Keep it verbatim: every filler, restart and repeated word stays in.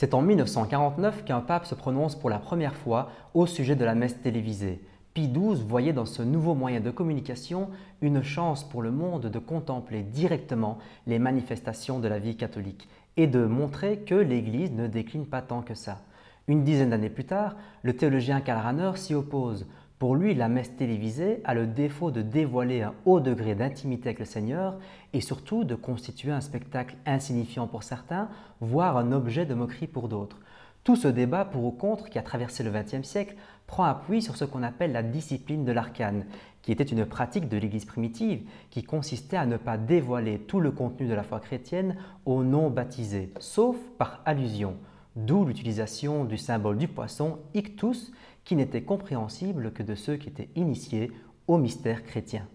C'est en mille neuf cent quarante-neuf qu'un pape se prononce pour la première fois au sujet de la messe télévisée. Pie douze voyait dans ce nouveau moyen de communication une chance pour le monde de contempler directement les manifestations de la vie catholique et de montrer que l'Église ne décline pas tant que ça. Une dizaine d'années plus tard, le théologien Karl Rahner s'y oppose. Pour lui, la messe télévisée a le défaut de dévoiler un haut degré d'intimité avec le Seigneur et surtout de constituer un spectacle insignifiant pour certains, voire un objet de moquerie pour d'autres. Tout ce débat pour ou contre qui a traversé le vingtième siècle prend appui sur ce qu'on appelle la discipline de l'arcane, qui était une pratique de l'Église primitive qui consistait à ne pas dévoiler tout le contenu de la foi chrétienne aux non-baptisés, sauf par allusion, d'où l'utilisation du symbole du poisson ictus qui n'était compréhensible que de ceux qui étaient initiés au mystère chrétien.